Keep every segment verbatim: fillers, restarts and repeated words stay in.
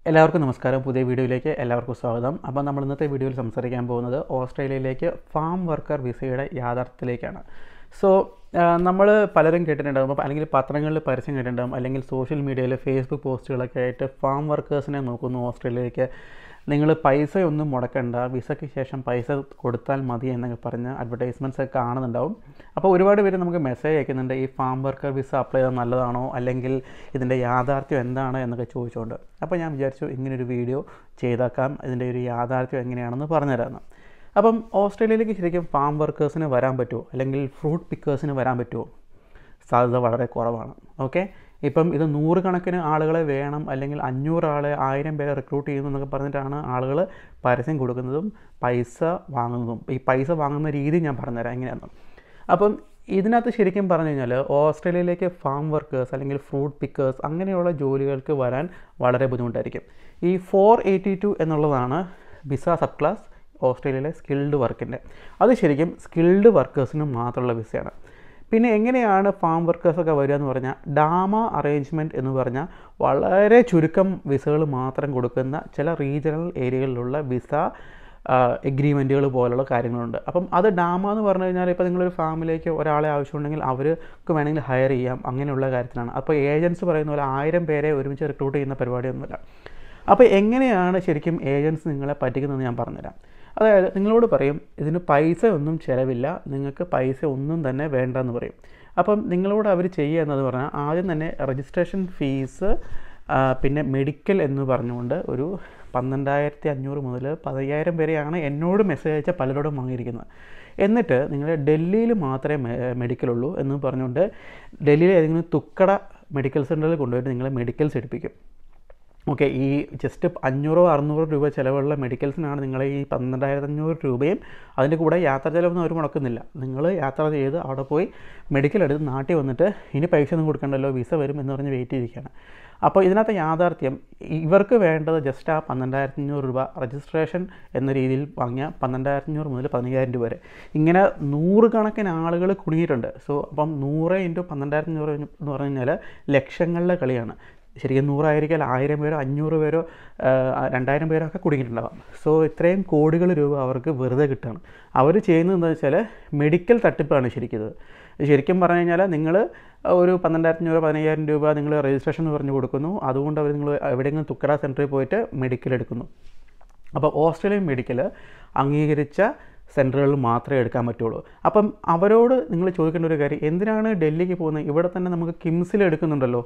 എല്ലാവർക്കും നമസ്കാരം. പുതിയ വീഡിയോയിലേക്ക് എല്ലാവർക്കും സ്വാഗതം. അപ്പോൾ നമ്മൾ ഇന്നത്തെ വീഡിയോയിൽ സംസാരിക്കാൻ പോകുന്നത് ഓസ്ട്രേലിയയിലേക്ക് ഫാം വർക്കർ വിസയുടെ യാഥാർത്ഥ്യത്തിലേക്കാണ്. സോ നമ്മൾ പലരും കേട്ടിട്ടുണ്ടാകും, അല്ലെങ്കിൽ പത്രങ്ങളിൽ പരസ്യം കേട്ടിട്ടുണ്ടാകും, അല്ലെങ്കിൽ സോഷ്യൽ മീഡിയയിൽ ഫേസ്ബുക്ക് പോസ്റ്റുകളൊക്കെ ആയിട്ട് ഫാം വർക്കേഴ്സിനെ നോക്കുന്നു ഓസ്ട്രേലിയയിലേക്ക്, നിങ്ങൾ പൈസയൊന്നും മുടക്കണ്ട, വിസയ്ക്ക് ശേഷം പൈസ കൊടുത്താൽ മതി എന്നൊക്കെ പറഞ്ഞ് അഡ്വർടൈസ്മെൻറ്റ്സ് ഒക്കെ കാണുന്നുണ്ടാവും. അപ്പോൾ ഒരുപാട് പേര് നമുക്ക് മെസ്സേജ് അയക്കുന്നുണ്ട്, ഈ ഫാം വർക്കർ വിസ അപ്ലൈ ചെയ്താൽ നല്ലതാണോ, അല്ലെങ്കിൽ ഇതിൻ്റെ യാഥാർത്ഥ്യം എന്താണ് എന്നൊക്കെ ചോദിച്ചുകൊണ്ട്. അപ്പോൾ ഞാൻ വിചാരിച്ചു ഇങ്ങനൊരു വീഡിയോ ചെയ്തേക്കാം, ഇതിൻ്റെ ഒരു യാഥാർത്ഥ്യം എങ്ങനെയാണെന്ന് പറഞ്ഞുതരാമെന്ന്. അപ്പം ഓസ്ട്രേലിയയിലേക്ക് ശരിക്കും ഫാം വർക്കേഴ്സിന് വരാൻ പറ്റുമോ, അല്ലെങ്കിൽ ഫ്രൂട്ട് പിക്കേഴ്സിന് വരാൻ പറ്റുമോ? സാധ്യത വളരെ കുറവാണ്. ഓക്കെ, ഇപ്പം ഇത് നൂറുകണക്കിന് ആളുകളെ വേണം, അല്ലെങ്കിൽ അഞ്ഞൂറ് ആളെ ആയിരം പേരെ റിക്രൂട്ട് ചെയ്യുന്നു എന്നൊക്കെ പറഞ്ഞിട്ടാണ് ആളുകൾ പരസ്യം കൊടുക്കുന്നതും പൈസ വാങ്ങുന്നതും. ഈ പൈസ വാങ്ങുന്ന രീതി ഞാൻ പറഞ്ഞുതരാം എങ്ങനെയാണെന്ന്. അപ്പം ഇതിനകത്ത് ശരിക്കും പറഞ്ഞു കഴിഞ്ഞാൽ ഓസ്ട്രേലിയയിലേക്ക് ഫാം വർക്കേഴ്സ് അല്ലെങ്കിൽ ഫ്രൂട്ട് പിക്കേഴ്സ് അങ്ങനെയുള്ള ജോലികൾക്ക് വരാൻ വളരെ ബുദ്ധിമുട്ടായിരിക്കും. ഈ ഫോർ എയ്റ്റി ടു എന്നുള്ളതാണ് വിസ സബ് ക്ലാസ് ഓസ്ട്രേലിയയിലെ സ്കിൽഡ് വർക്കിൻ്റെ. അത് ശരിക്കും സ്കിൽഡ് വർക്കേഴ്സിന് മാത്രമുള്ള വിസയാണ്. പിന്നെ എങ്ങനെയാണ് ഫാം വർക്കേഴ്സൊക്കെ വരിക എന്ന് പറഞ്ഞാൽ, ഡാമ അറേഞ്ച്മെൻറ്റ് എന്ന് പറഞ്ഞാൽ വളരെ ചുരുക്കം വിസകൾ മാത്രം കൊടുക്കുന്ന ചില റീജിയണൽ ഏരിയകളിലുള്ള വിസ എഗ്രിമെൻറ്റുകൾ പോലുള്ള കാര്യങ്ങളുണ്ട്. അപ്പം അത് ഡാമ എന്ന് പറഞ്ഞു കഴിഞ്ഞാൽ, ഇപ്പോൾ നിങ്ങളൊരു ഫാമിലേക്ക് ഒരാളെ ആവശ്യമുണ്ടെങ്കിൽ അവർക്ക് വേണമെങ്കിൽ ഹയർ ചെയ്യാം, അങ്ങനെയുള്ള കാര്യത്തിലാണ്. അപ്പോൾ ഏജൻസ് പറയുന്ന പോലെ ആയിരം പേരെ ഒരുമിച്ച് റിക്രൂട്ട് ചെയ്യുന്ന പരിപാടിയൊന്നുമില്ല. അപ്പോൾ എങ്ങനെയാണ് ശരിക്കും ഏജൻസ് നിങ്ങളെ പറ്റിക്കുന്നതെന്ന് ഞാൻ പറഞ്ഞുതരാം. അതായത് നിങ്ങളോട് പറയും, ഇതിന് പൈസ ഒന്നും ചിലവില്ല, നിങ്ങൾക്ക് പൈസ ഒന്നും തന്നെ വേണ്ടെന്ന് പറയും. അപ്പം നിങ്ങളോട് അവർ ചെയ്യുക എന്നത് പറഞ്ഞാൽ, ആദ്യം തന്നെ രജിസ്ട്രേഷൻ ഫീസ്, പിന്നെ മെഡിക്കൽ എന്ന് പറഞ്ഞുകൊണ്ട് ഒരു പന്ത്രണ്ടായിരത്തി അഞ്ഞൂറ് മുതൽ പതിനായിരം വരെയാണ് എന്നോട് മെസ്സേജ് അയച്ച പലരോടും വാങ്ങിയിരിക്കുന്നത്. എന്നിട്ട് നിങ്ങൾ ഡൽഹിയിൽ മാത്രമേ മെഡിക്കലുള്ളൂ എന്ന് പറഞ്ഞുകൊണ്ട് ഡൽഹിയിൽ ഏതെങ്കിലും തുക്കട മെഡിക്കൽ സെൻ്ററിൽ കൊണ്ടുപോയിട്ട് നിങ്ങളെ മെഡിക്കൽസ് എടുപ്പിക്കും. ഓക്കെ, ഈ ജസ്റ്റ് അഞ്ഞൂറോ അറുന്നൂറോ രൂപ ചിലവുള്ള മെഡിക്കൽസിനാണ് നിങ്ങൾ ഈ പന്ത്രണ്ടായിരത്തി അഞ്ഞൂറ് രൂപയും അതിൻ്റെ കൂടെ യാത്രാ ചിലവൊന്നും അവർ മുടക്കുന്നില്ല. നിങ്ങൾ യാത്ര ചെയ്ത് അവിടെ പോയി മെഡിക്കൽ എടുത്ത് നാട്ടിൽ വന്നിട്ട് ഇനി പൈസ ഒന്നും കൊടുക്കണ്ടല്ലോ, വിസ വരും എന്ന് പറഞ്ഞ് വെയിറ്റ് ചെയ്തിരിക്കുകയാണ്. അപ്പോൾ ഇതിനകത്ത് യാഥാർത്ഥ്യം, ഇവർക്ക് വേണ്ടത് ജസ്റ്റ് ആ പന്ത്രണ്ടായിരത്തി അഞ്ഞൂറ് രൂപ രജിസ്ട്രേഷൻ എന്ന രീതിയിൽ വാങ്ങിയ പന്ത്രണ്ടായിരത്തി അഞ്ഞൂറ് മുതൽ പതിനയ്യായിരം രൂപ വരെ ഇങ്ങനെ നൂറുകണക്കിന് ആളുകൾ കുടുങ്ങിയിട്ടുണ്ട്. സോ അപ്പം നൂറ് ഇൻറ്റു പന്ത്രണ്ടായിരത്തി അഞ്ഞൂറ് എന്ന് പറഞ്ഞു കഴിഞ്ഞാൽ ലക്ഷങ്ങളിലെ കളിയാണ്. ശരിക്കും നൂറായിരിക്കും, ആയിരം പേരോ അഞ്ഞൂറ് പേരോ രണ്ടായിരം പേരോ ഒക്കെ കുടുങ്ങിയിട്ടുണ്ടാകാം. സോ ഇത്രയും കോടികൾ രൂപ അവർക്ക് വെറുതെ കിട്ടുകയാണ്. അവർ ചെയ്യുന്നത് എന്താ വെച്ചാൽ മെഡിക്കൽ തട്ടിപ്പാണ് ശരിക്കും ഇത്. ശരിക്കും പറഞ്ഞു കഴിഞ്ഞാൽ നിങ്ങൾ ഒരു പന്ത്രണ്ടായിരത്തി അഞ്ഞൂറ് പതിനയ്യായിരം രൂപ നിങ്ങൾ രജിസ്ട്രേഷൻ എന്ന് പറഞ്ഞ് കൊടുക്കുന്നു, അതുകൊണ്ട് അവർ നിങ്ങൾ എവിടെയെങ്കിലും തുക്കട സെൻറ്ററിൽ പോയിട്ട് മെഡിക്കൽ എടുക്കുന്നു. അപ്പോൾ ഓസ്ട്രേലിയൻ മെഡിക്കൽ അംഗീകരിച്ച സെൻറ്ററുകളിൽ മാത്രമേ എടുക്കാൻ പറ്റുള്ളൂ. അപ്പം അവരോട് നിങ്ങൾ ചോദിക്കേണ്ട ഒരു കാര്യം, എന്തിനാണ് ഡൽഹിക്ക് പോകുന്നത്? ഇവിടെ തന്നെ നമുക്ക് കിംസിൽ എടുക്കുന്നുണ്ടല്ലോ,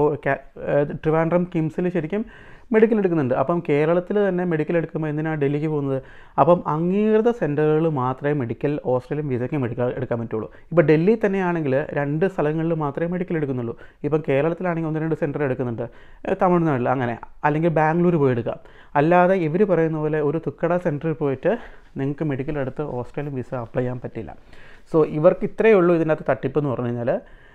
ട്രിവാൻഡ്രം കിംസിൽ ശരിക്കും മെഡിക്കൽ എടുക്കുന്നുണ്ട്. അപ്പം കേരളത്തിൽ തന്നെ മെഡിക്കൽ എടുക്കുമ്പോൾ എന്തിനാണ് ഡൽഹിക്ക് പോകുന്നത്? അപ്പം അംഗീകൃത സെൻറ്ററുകളിൽ മാത്രമേ മെഡിക്കൽ ഓസ്ട്രേലിയൻ വിസയ്ക്ക് മെഡിക്കൽ എടുക്കാൻ പറ്റുള്ളൂ. ഇപ്പോൾ ഡൽഹി തന്നെയാണെങ്കിൽ രണ്ട് സ്ഥലങ്ങളിൽ മാത്രമേ മെഡിക്കൽ എടുക്കുന്നുള്ളൂ. ഇപ്പം കേരളത്തിലാണെങ്കിൽ ഒന്ന് രണ്ട് സെൻറ്റർ എടുക്കുന്നുണ്ട്, തമിഴ്നാട്ടിൽ അങ്ങനെ, അല്ലെങ്കിൽ ബാംഗ്ലൂർ പോയി എടുക്കാം. അല്ലാതെ ഇവർ പറയുന്ന പോലെ ഒരു തുക്കട സെൻറ്ററിൽ പോയിട്ട് നിങ്ങൾക്ക് മെഡിക്കൽ എടുത്ത് ഓസ്ട്രേലിയൻ വിസ അപ്ലൈ ചെയ്യാൻ പറ്റില്ല. സോ ഇവർക്ക് ഇത്രയേ ഉള്ളൂ ഇതിനകത്ത് തട്ടിപ്പ് എന്ന് പറഞ്ഞു കഴിഞ്ഞാൽ.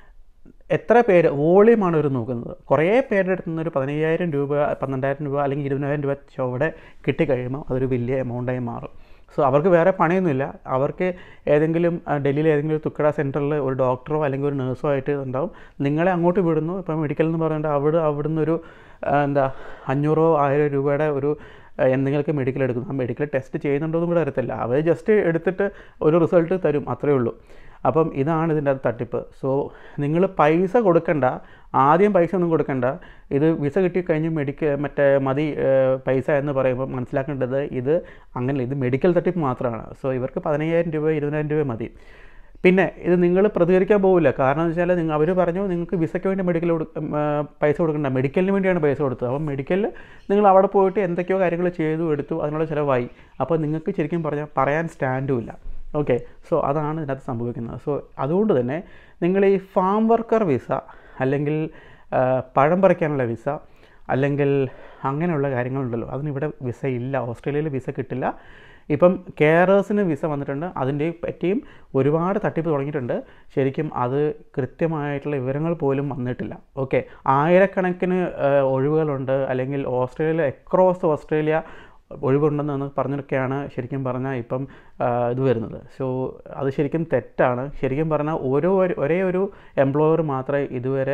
എത്ര പേര് വോളിയമാണ് ഇവർ നോക്കുന്നത്. കുറേ പേരുടെ അടുത്ത് നിന്നൊരു പതിനയ്യായിരം രൂപ പന്ത്രണ്ടായിരം രൂപ അല്ലെങ്കിൽ ഇരുപതിനായിരം രൂപ ചുവടെ കിട്ടിക്കഴിയുമ്പോൾ അതൊരു വലിയ എമൗണ്ടായി മാറും. സോ അവർക്ക് വേറെ പണിയൊന്നുമില്ല. അവർക്ക് ഏതെങ്കിലും ഡൽഹിയിൽ ഏതെങ്കിലും ഒരു തുക്കട സെൻറ്ററിൽ ഒരു ഡോക്ടറോ അല്ലെങ്കിൽ ഒരു നേഴ്സോ ആയിട്ട് ഉണ്ടാവും. നിങ്ങളെ അങ്ങോട്ട് വിടുന്നു. ഇപ്പം മെഡിക്കൽ എന്ന് പറഞ്ഞിട്ട് അവിടെ അവിടുന്ന് ഒരു എന്താ അഞ്ഞൂറോ ആയിരം രൂപയുടെ ഒരു എന്തെങ്കിലുമൊക്കെ മെഡിക്കൽ എടുക്കുന്നു. ആ മെഡിക്കൽ ടെസ്റ്റ് ചെയ്യുന്നുണ്ടോയെന്നും കൂടെ അറിയത്തില്ല. അവർ ജസ്റ്റ് എടുത്തിട്ട് ഒരു റിസൾട്ട് തരും, അത്രയേ ഉള്ളൂ. അപ്പം ഇതാണ് ഇതിൻ്റെ അത് തട്ടിപ്പ്. സോ നിങ്ങൾ പൈസ കൊടുക്കണ്ട, ആദ്യം പൈസ ഒന്നും കൊടുക്കണ്ട. ഇത് വിസ കിട്ടിക്കഴിഞ്ഞ് മെഡിക്കൽ മറ്റേ മതി പൈസ എന്ന് പറയുമ്പോൾ മനസ്സിലാക്കേണ്ടത് ഇത് അങ്ങനെ, ഇത് മെഡിക്കൽ തട്ടിപ്പ് മാത്രമാണ്. സോ ഇവർക്ക് പതിനയ്യായിരം രൂപ ഇരുപതിനായിരം രൂപ മതി. പിന്നെ ഇത് നിങ്ങൾ പ്രതികരിക്കാൻ പോകില്ല. കാരണം എന്ന് വെച്ചാൽ നിങ്ങൾ അവർ പറഞ്ഞു നിങ്ങൾക്ക് വിസയ്ക്ക് വേണ്ടി മെഡിക്കൽ കൊടു പൈസ കൊടുക്കണ്ട, മെഡിക്കലിന് വേണ്ടിയാണ് പൈസ കൊടുത്തത്. അപ്പം മെഡിക്കലിൽ നിങ്ങൾ അവിടെ പോയിട്ട് എന്തൊക്കെയോ കാര്യങ്ങൾ ചെയ്തു എടുത്തു, അതിനുള്ള ചിലവായി. അപ്പോൾ നിങ്ങൾക്ക് ശരിക്കും പറഞ്ഞാൽ പറയാൻ സ്റ്റാൻഡും ഇല്ല. ഓക്കെ, സോ അതാണ് ഇതിനകത്ത് സംഭവിക്കുന്നത്. സോ അതുകൊണ്ട് തന്നെ നിങ്ങൾ ഈ ഫാം വർക്കർ വിസ, അല്ലെങ്കിൽ പഴം പറിക്കാനുള്ള വിസ, അല്ലെങ്കിൽ അങ്ങനെയുള്ള കാര്യങ്ങളുണ്ടല്ലോ, അതിനിവിടെ വിസ ഇല്ല. ഓസ്ട്രേലിയയിൽ വിസ കിട്ടില്ല. ഇപ്പം കെയറേഴ്സിന് വിസ വന്നിട്ടുണ്ട്, അതിൻ്റെ പറ്റിയും ഒരുപാട് തട്ടിപ്പ് തുടങ്ങിയിട്ടുണ്ട്. ശരിക്കും അത് കൃത്യമായിട്ടുള്ള വിവരങ്ങൾ പോലും വന്നിട്ടില്ല. ഓക്കെ, ആയിരക്കണക്കിന് ഒഴിവുകളുണ്ട്, അല്ലെങ്കിൽ ഓസ്ട്രേലിയയിൽ അക്രോസ് ഓസ്ട്രേലിയ ഒഴിവുണ്ടെന്ന് പറഞ്ഞൊക്കെയാണ് ശരിക്കും പറഞ്ഞാൽ ഇപ്പം ഇത് വരുന്നത്. സോ അത് ശരിക്കും തെറ്റാണ്. ശരിക്കും പറഞ്ഞാൽ ഓരോ ഒരേ ഒരു എംപ്ലോയർ മാത്രമേ ഇതുവരെ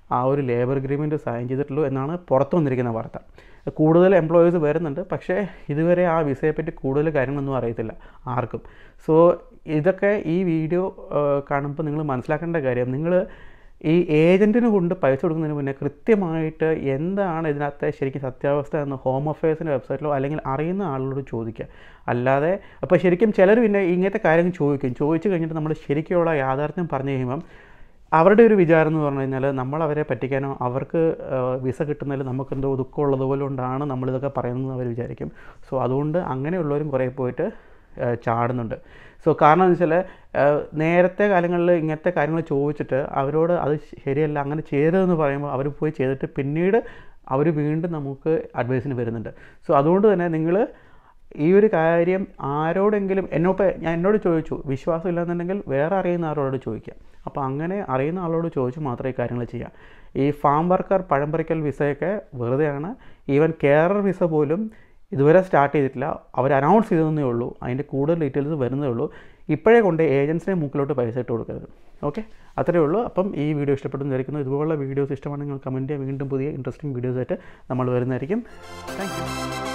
ആ ഒരു ലേബർ അഗ്രിമെൻറ്റ് സൈൻ ചെയ്തിട്ടുള്ളൂ എന്നാണ് പുറത്തു വന്നിരിക്കുന്ന വാർത്ത. കൂടുതൽ എംപ്ലോയീസ് വരുന്നുണ്ട്, പക്ഷേ ഇതുവരെ ആ വിസയെപ്പറ്റി കൂടുതൽ കാര്യങ്ങളൊന്നും അറിയത്തില്ല ആർക്കും. സോ ഇതൊക്കെ ഈ വീഡിയോ കാണുമ്പോൾ നിങ്ങൾ മനസ്സിലാക്കേണ്ട കാര്യം, നിങ്ങൾ ഈ ഏജൻറ്റിന് കൊണ്ട് പൈസ കൊടുക്കുന്നതിന് മുന്നേ കൃത്യമായിട്ട് എന്താണ് ഇതിനകത്തെ ശരിക്കും സത്യാവസ്ഥ എന്ന് ഹോം അഫയേഴ്സിൻ്റെ വെബ്സൈറ്റിലോ അല്ലെങ്കിൽ അറിയുന്ന ആളോട് ചോദിക്കുക. അല്ലാതെ അപ്പോൾ ശരിക്കും ചിലർ പിന്നെ ഇങ്ങനത്തെ കാര്യങ്ങൾ ചോദിക്കും. ചോദിച്ചു കഴിഞ്ഞിട്ട് നമ്മൾ ശരിക്കുള്ള യാഥാർത്ഥ്യം പറഞ്ഞു കഴിയുമ്പം അവരുടെ ഒരു വിചാരം എന്ന് പറഞ്ഞു കഴിഞ്ഞാൽ നമ്മൾ അവരെ പറ്റിക്കാനോ അവർക്ക് വിസ കിട്ടുന്നതിൽ നമുക്കെന്തോ ദുഃഖമുള്ളതുപോലെ കൊണ്ടാണ് നമ്മളിതൊക്കെ പറയുന്നത് അവർ വിചാരിക്കും. സോ അതുകൊണ്ട് അങ്ങനെയുള്ളവരും കുറേ പോയിട്ട് ചാടുന്നുണ്ട്. സോ കാരണം എന്ന് വെച്ചാൽ നേരത്തെ കാലങ്ങളിൽ ഇങ്ങനത്തെ കാര്യങ്ങൾ ചോദിച്ചിട്ട് അവരോട് അത് ശരിയല്ല അങ്ങനെ ചെയ്തതെന്ന് പറയുമ്പോൾ അവർ പോയി ചെയ്തിട്ട് പിന്നീട് അവർ വീണ്ടും നമുക്ക് അഡ്വൈസിന് വരുന്നുണ്ട്. സോ അതുകൊണ്ട് തന്നെ നിങ്ങൾ ഈ ഒരു കാര്യം ആരോടെങ്കിലും എന്നോട് ഞാൻ എന്നോട് ചോദിച്ചു, വിശ്വാസം ഇല്ലാന്നുണ്ടെങ്കിൽ വേറെ അറിയുന്ന ആളോട് ചോദിക്കാം. അപ്പോൾ അങ്ങനെ അറിയുന്ന ആളോട് ചോദിച്ച് മാത്രമേ ഈ കാര്യങ്ങൾ ചെയ്യാം. ഈ ഫാം വർക്കർ പഴംപറിക്കൽ വിസയൊക്കെ വെറുതെയാണ്. ഈവൻ കെയറർ വിസ പോലും ഇതുവരെ സ്റ്റാർട്ട് ചെയ്തിട്ടില്ല. അവർ അനൗൺസ് ചെയ്തതേ ഉള്ളൂ. അതിൻ്റെ കൂടുതൽ ഡീറ്റെയിൽസ് വരുന്നേ ഉള്ളൂ. ഇപ്പോഴേ കൊണ്ട് ഏജൻസിനെ മൂക്കിലോട്ട് പൈസ ഇട്ട് കൊടുക്കരുത്. ഓക്കെ, അത്രയേ ഉള്ളൂ. അപ്പം ഈ വീഡിയോ ഇഷ്ടപ്പെട്ടെന്ന് വിചാരിക്കുന്നു. ഇതുപോലുള്ള വീഡിയോസ് ഇഷ്ടമാണെങ്കിൽ നിങ്ങൾ കമൻറ്റ് ചെയ്യുക. വീണ്ടും പുതിയ ഇൻട്രസ്റ്റിംഗ് വീഡിയോസായിട്ട് നമ്മൾ വരുന്നതായിരിക്കും. Thank U.